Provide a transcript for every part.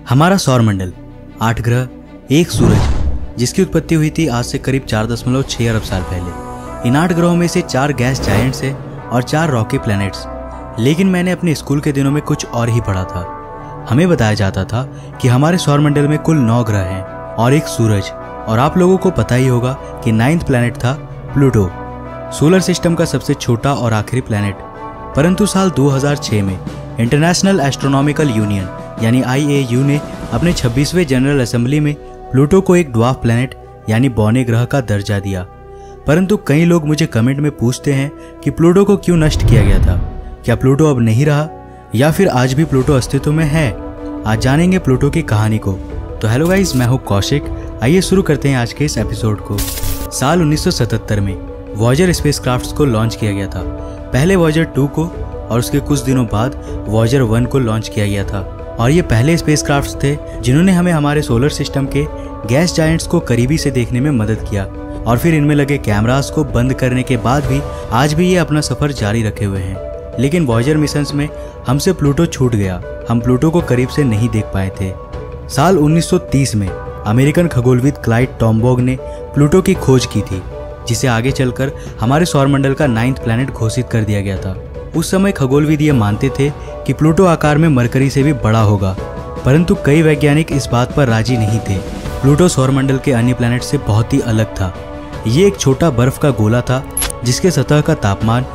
हमारा सौरमंडल 8 ग्रह, एक सूरज, जिसकी उत्पत्ति हुई थी आज से करीब 4.6 अरब साल पहले। इन 8 ग्रहों में से 4 गैस जायंट्स हैं और 4 रॉकी प्लैनेट्स। लेकिन मैंने अपने स्कूल के दिनों में कुछ और ही पढ़ा था। हमें बताया जाता था कि हमारे सौरमंडल में कुल 9 ग्रह हैं और एक सूरज। और आप लोगों को पता ही होगा कि 9th प्लैनेट था प्लूटो, सोलर सिस्टम का सबसे छोटा और आखिरी प्लैनेट। परंतु साल 2006 में इंटरनेशनल एस्ट्रोनॉमिकल यूनियन यानी IAU ने अपने 26वें जनरल असेंबली में प्लूटो को एक ड्वार्फ प्लैनेट यानी बौने ग्रह का दर्जा दिया। परंतु कई लोग मुझे कमेंट में पूछते हैं कि प्लूटो को क्यों नष्ट किया गया था। क्या प्लूटो अब नहीं रहा या फिर आज भी प्लूटो अस्तित्व में है? आज जानेंगे प्लूटो की कहानी को। तो हेलो गाइस, मैं हूं कौशिक। आइए शुरू करते हैं आज के इस एपिसोड को। साल 1977 में वॉयेजर स्पेसक्राफ्ट्स को लॉन्च किया गया था। पहले वॉयेजर 2 को और उसके कुछ दिनों बाद वॉयेजर 1 को लॉन्च किया गया था। और ये पहले स्पेसक्राफ्ट्स थे जिन्होंने हमें हमारे सोलर सिस्टम के गैस जायंट्स को करीबी से देखने में मदद किया। और फिर इनमें लगे कैमरास को बंद करने के बाद भी आज भी ये अपना सफर जारी रखे हुए हैं। लेकिन वॉयेजर मिशंस में हमसे प्लूटो छूट गया। हम प्लूटो को करीब से नहीं देख पाए थे। साल 1930 में अमेरिकन खगोलविद क्लाइड टॉम्बोग ने प्लूटो की खोज की थी, जिसे आगे चलकर हमारे सौरमंडल का 9th प्लैनेट घोषित कर दिया गया था। उस समय खगोलविद ये मानते थे कि प्लूटो आकार में मरकरी से भी बड़ा होगा, परंतु कई वैज्ञानिक इस बात पर राजी नहीं थे। प्लूटो सौरमंडल के अन्य प्लैनेट से बहुत ही अलग था। ये एक छोटा बर्फ का गोला था जिसके सतह का तापमान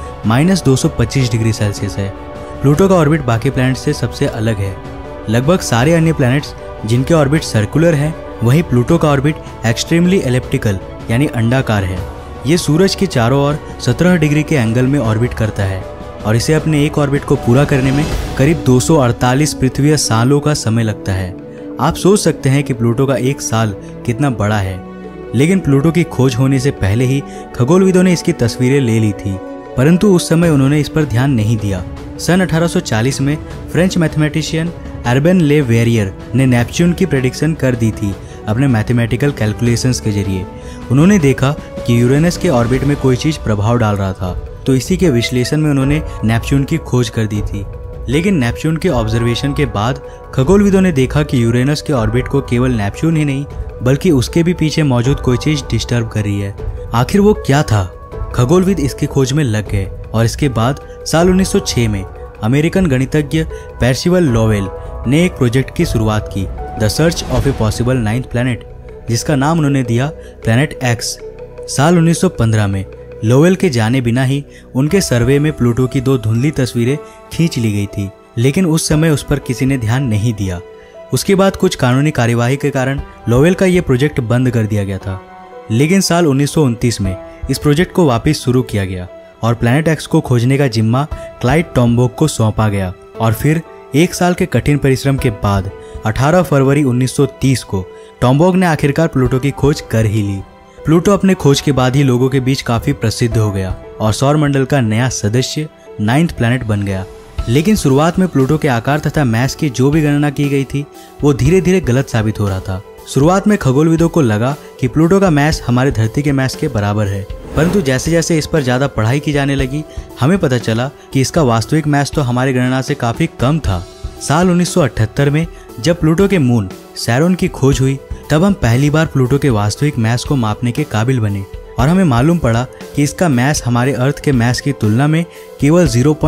-225 डिग्री सेल्सियस है। प्लूटो का ऑर्बिट बाकी प्लैनेट से सबसे अलग है। लगभग सारे अन्य प्लैनेट्स जिनके ऑर्बिट सर्कुलर हैं, वहीं प्लूटो का ऑर्बिट एक्सट्रीमली एलिप्टिकल यानी अंडाकार है। ये सूरज के चारों ओर 17 डिग्री के एंगल में ऑर्बिट करता है और इसे अपने एक ऑर्बिट को पूरा करने में करीब 248 पृथ्वी सालों का समय लगता है। आप सोच सकते हैं कि प्लूटो का एक साल कितना बड़ा है। लेकिन प्लूटो की खोज होने से पहले ही खगोलविदों ने इसकी तस्वीरें ले ली थी, परंतु उस समय उन्होंने इस पर ध्यान नहीं दिया। सन 1840 में French mathematician Urbain Le Verrier ने नेपच्यून की प्रेडिक्शन कर दी थी अपने मैथमेटिकल कैलकुलेशंस के जरिए। उन्होंने देखा कि यूरेनस के ऑर्बिट में कोई चीज प्रभाव डाल रहा था, तो इसी के विश्लेषण में उन्होंने नेपच्यून की खोज कर दी थी। लेकिन नेपच्यून के ऑब्जर्वेशन के बाद खगोलविदों ने देखा कि यूरेनस के ऑर्बिट को केवल नेपच्यून ही नहीं बल्कि उसके भी पीछे मौजूद कोई चीज डिस्टर्ब कर रही है। आखिर वो क्या था? खगोलविद इसकी खोज में लग गए और इसके बाद साल 1906 में अमेरिकन गणितज्ञ पर्सिवल लोवेल ने एक प्रोजेक्ट की शुरुआत की, the search of a possible 9th planet, जिसका नाम उन्होंने दिया प्लैनेट एक्स। साल 1915 में लोवेल के जाने बिना ही उनके सर्वे में प्लूटो की 2 धुंधली तस्वीरें खींच ली गई थी, लेकिन उस समय उस पर किसी ने ध्यान नहीं दिया। उसके बाद कुछ कानूनी कार्यवाही के कारण लोवेल का यह प्रोजेक्ट बंद कर दिया गया था। लेकिन साल 1929 में इस प्रोजेक्ट को वापस शुरू किया गया और प्लैनेट एक्स को खोजने का जिम्मा क्लाइड टॉम्बोग को सौंपा गया। और फिर एक साल के कठिन परिश्रम के बाद 18 फरवरी 1930 को टॉम्बोग ने आखिरकार प्लूटो की खोज कर ही ली। प्लूटो अपने खोज के बाद ही लोगों के बीच काफी प्रसिद्ध हो गया और सौरमंडल का नया सदस्य 9th प्लैनेट बन गया। लेकिन शुरुआत में प्लूटो के आकार तथा मैस की जो भी गणना की गई थी वो धीरे धीरे गलत साबित हो रहा था। शुरुआत में खगोलविदों को लगा कि प्लूटो का मैस हमारे धरती के मैस के बराबर है, परंतु जैसे जैसे इस पर ज्यादा पढ़ाई की जाने लगी हमें पता चला कि इसका वास्तविक मैस तो हमारी गणना से काफी कम था। साल 1978 में जब प्लूटो के मून सैरोन की खोज हुई, तब हम पहली बार प्लूटो के वास्तविक मैस को मापने के काबिल बने और हमें मालूम पड़ा कि इसका मैस हमारे अर्थ के मैस की तुलना में केवल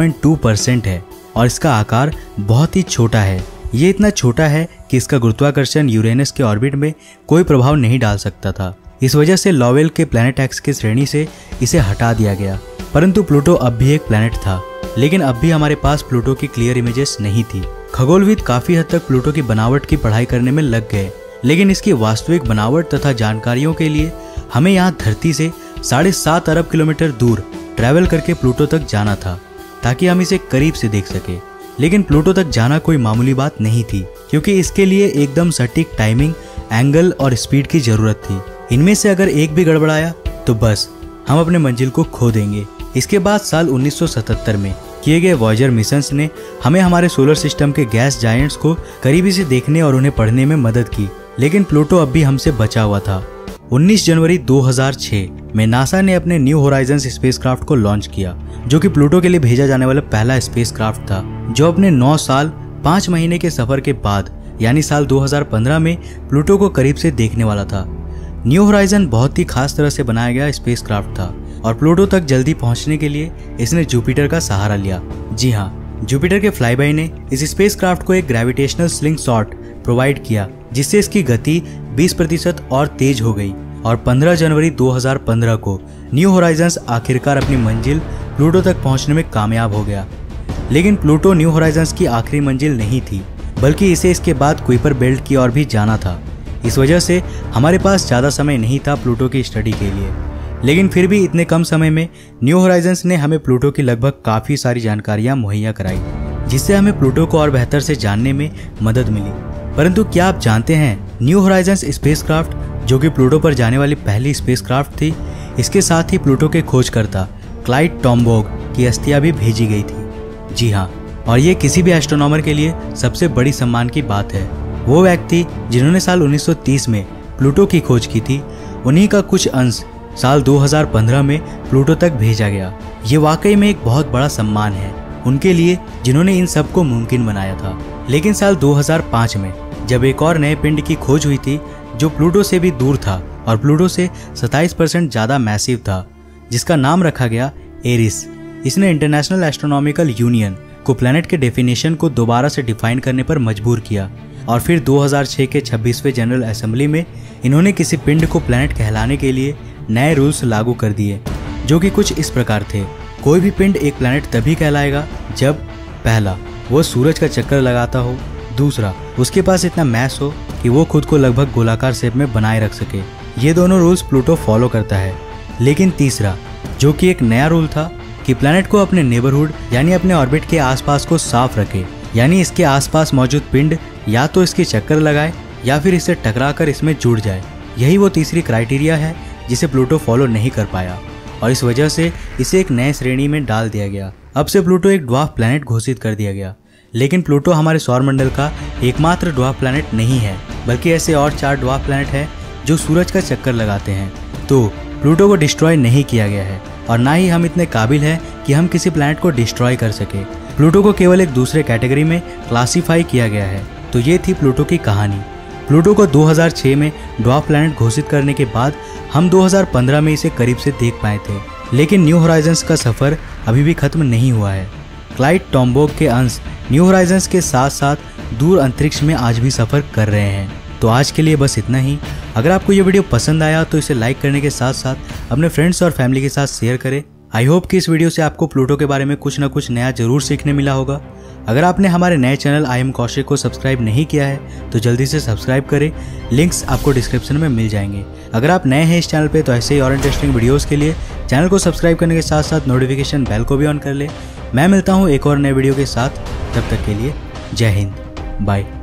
0.2% है और इसका आकार बहुत ही छोटा है। ये इतना छोटा है कि इसका गुरुत्वाकर्षण यूरेनस के ऑर्बिट में कोई प्रभाव नहीं डाल सकता था। इस वजह से लोवेल के प्लैनेट एक्स की श्रेणी से इसे हटा दिया गया। परंतु प्लूटो अब भी एक प्लैनेट था, लेकिन अब भी हमारे पास प्लूटो की क्लियर इमेजेस नहीं थी। खगोलविद काफी हद तक प्लूटो की बनावट की पढ़ाई करने में लग गए, लेकिन इसकी वास्तविक बनावट तथा जानकारियों के लिए हमें यहाँ धरती से 7.5 अरब किलोमीटर दूर ट्रैवल करके प्लूटो तक जाना था ताकि हम इसे करीब से देख सके। लेकिन प्लूटो तक जाना कोई मामूली बात नहीं थी, क्योंकि इसके लिए एकदम सटीक टाइमिंग, एंगल और स्पीड की जरूरत थी। इनमें से अगर एक भी गड़बड़ाया तो बस हम अपने मंजिल को खो देंगे। इसके बाद साल 1977 में किए गए वॉयेजर मिशंस ने हमें हमारे सोलर सिस्टम के गैस जायंट्स को करीबी से देखने और उन्हें पढ़ने में मदद की, लेकिन प्लूटो अब भी हमसे बचा हुआ था। 19 जनवरी 2006 में नासा ने अपने न्यू होराइजन्स स्पेसक्राफ्ट को लॉन्च किया, जो कि प्लूटो के लिए भेजा जाने वाला पहला स्पेसक्राफ्ट था, जो अपने 9 साल 5 महीने के सफर के बाद यानी साल 2015 में प्लूटो को करीब से देखने वाला था। न्यू होराइजन बहुत ही खास तरह से बनाया गया स्पेसक्राफ्ट था और प्लूटो तक जल्दी पहुंचने के लिए इसने जुपिटर का सहारा लिया। जी हाँ, जुपिटर के फ्लाईबाई ने इस स्पेसक्राफ्ट को एक ग्रेविटेशनल स्लिंगशॉट प्रोवाइड किया, जिससे इसकी गति 20% और तेज हो गई और 15 जनवरी 2015 को न्यू होराइजन्स आखिरकार अपनी मंजिल प्लूटो तक पहुंचने में कामयाब हो गया। लेकिन प्लूटो न्यू होराइजन्स की आखिरी मंजिल नहीं थी, बल्कि इसे इसके बाद कुइपर बेल्ट की ओर भी जाना था। इस वजह से हमारे पास ज़्यादा समय नहीं था प्लूटो की स्टडी के लिए। लेकिन फिर भी इतने कम समय में न्यू होराइजन्स ने हमें प्लूटो की लगभग काफ़ी सारी जानकारियाँ मुहैया कराई, जिससे हमें प्लूटो को और बेहतर से जानने में मदद मिली। परंतु क्या आप जानते हैं, न्यू होराइजन्स स्पेसक्राफ्ट, जो कि प्लूटो पर जाने वाली पहली स्पेसक्राफ्ट थी, इसके साथ ही प्लूटो के खोजकर्ता क्लाइड टॉम्बोग की अस्थियां भी भेजी गई थी। जी हाँ, और ये किसी भी एस्ट्रोनॉमर के लिए सबसे बड़ी सम्मान की बात है। वो व्यक्ति जिन्होंने साल 1930 में प्लूटो की खोज की थी, उन्हीं का कुछ अंश साल 2015 में प्लूटो तक भेजा गया। ये वाकई में एक बहुत बड़ा सम्मान है उनके लिए, जिन्होंने इन सब को मुमकिन बनाया था। लेकिन साल 2005 में जब एक और नए पिंड की खोज हुई थी, जो प्लूटो से भी दूर था और प्लूटो से 27% ज़्यादा मैसिव था, जिसका नाम रखा गया एरिस। इसने इंटरनेशनल एस्ट्रोनॉमिकल यूनियन को प्लैनेट के डेफिनेशन को दोबारा से डिफाइन करने पर मजबूर किया और फिर 2006 के 26वें जनरल असेंबली में इन्होंने किसी पिंड को प्लैनेट कहलाने के लिए नए रूल्स लागू कर दिए, जो कि कुछ इस प्रकार थे। कोई भी पिंड एक प्लैनेट तभी कहलाएगा जब पहला, वो सूरज का चक्कर लगाता हो, दूसरा, उसके पास इतना मैस हो कि वो खुद को लगभग गोलाकार शेप में बनाए रख सके। ये दोनों रूल्स प्लूटो फॉलो करता है। लेकिन तीसरा, जो कि एक नया रूल था, कि प्लैनेट को अपने नेबरहुड यानी अपने ऑर्बिट के आसपास को साफ रखे, यानी इसके आसपास मौजूद पिंड या तो इसके चक्कर लगाए या फिर इससे टकराकर इसमें जुड़ जाए। यही वो तीसरी क्राइटेरिया है जिसे प्लूटो फॉलो नहीं कर पाया और इस वजह से इसे एक नए श्रेणी में डाल दिया गया। अब से प्लूटो एक ड्वार्फ प्लैनेट घोषित कर दिया गया। लेकिन प्लूटो हमारे सौरमंडल का एकमात्र ड्वार्फ प्लैनेट नहीं है, बल्कि ऐसे और 4 ड्वार्फ प्लैनेट हैं जो सूरज का चक्कर लगाते हैं। तो प्लूटो को डिस्ट्रॉय नहीं किया गया है और ना ही हम इतने काबिल हैं कि हम किसी प्लैनेट को डिस्ट्रॉय कर सके। प्लूटो को केवल एक दूसरे कैटेगरी में क्लासीफाई किया गया है। तो ये थी प्लूटो की कहानी। प्लूटो को 2006 में ड्वार्फ प्लैनेट घोषित करने के बाद हम 2015 में इसे करीब से देख पाए थे। लेकिन न्यू होराइजन्स का सफ़र अभी भी खत्म नहीं हुआ है। क्लाइड टॉम्बोग के अंश न्यू होराइजन्स के साथ साथ दूर अंतरिक्ष में आज भी सफ़र कर रहे हैं। तो आज के लिए बस इतना ही। अगर आपको ये वीडियो पसंद आया तो इसे लाइक करने के साथ साथ अपने फ्रेंड्स और फैमिली के साथ शेयर करें। आई होप कि इस वीडियो से आपको प्लूटो के बारे में कुछ ना कुछ नया जरूर सीखने मिला होगा। अगर आपने हमारे नए चैनल आई एम कौशिक को सब्सक्राइब नहीं किया है तो जल्दी से सब्सक्राइब करें। लिंक्स आपको डिस्क्रिप्शन में मिल जाएंगे। अगर आप नए हैं इस चैनल पे तो ऐसे ही और इंटरेस्टिंग वीडियोस के लिए चैनल को सब्सक्राइब करने के साथ साथ नोटिफिकेशन बेल को भी ऑन कर ले। मैं मिलता हूँ एक और नए वीडियो के साथ। तब तक के लिए जय हिंद, बाय।